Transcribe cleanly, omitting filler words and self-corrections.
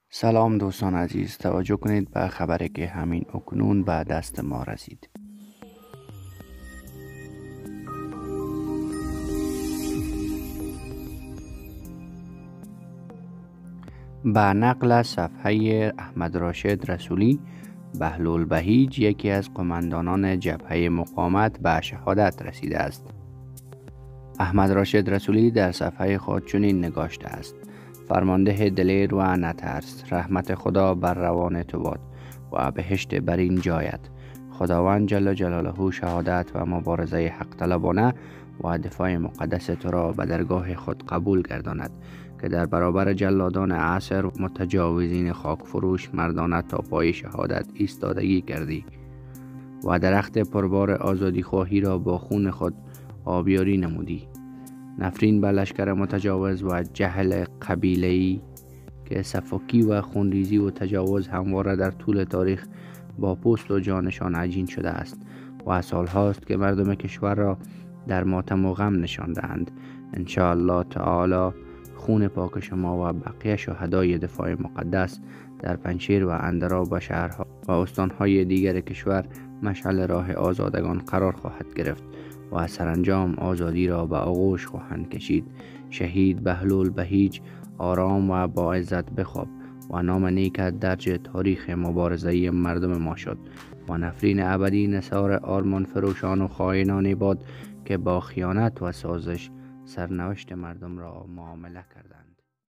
سلام دوستان عزیز، توجه کنید به خبری که همین اکنون به دست ما رسید. به نقل از صفحه احمد راشد رسولی، بهلول بهیج یکی از قماندانان جبهه مقاومت به شهادت رسیده است. احمد راشد رسولی در صفحه خود چنین نگاشته است: فرمانده دلیر و نترس، رحمت خدا بر روان تو باد و بهشت بر این جایت. خداوند جل جلاله شهادت و مبارزه حق طلبانه و دفاع مقدس تو را به درگاه خود قبول گرداند که در برابر جلادان عصر متجاوزین خاک فروش مردانه تا پای شهادت ایستادگی کردی و درخت پربار آزادی خواهی را با خون خود آبیاری نمودی. نفرین به لشکر متجاوز و جهل قبیله‌ای که سفاکی و خونریزی و تجاوز همواره در طول تاریخ با پوست و جانشان عجین شده است و سالهاست که مردم کشور را در ماتم و غم نشاندند. انشاءالله تعالی خون پاک شما و بقیه شهدای دفاع مقدس در پنجشیر و اندراب و شهرها و استانهای دیگر کشور مشعل راه آزادگان قرار خواهد گرفت و سرانجام آزادی را به آغوش خواهند کشید. شهید بهلول بهیج آرام و با عزت بخواب و نام نیکت درج تاریخ مبارزه مردم ما شد و نفرین ابدی نثار آرمان فروشان و خائنان باد که با خیانت و سازش سرنوشت مردم را معامله کردند.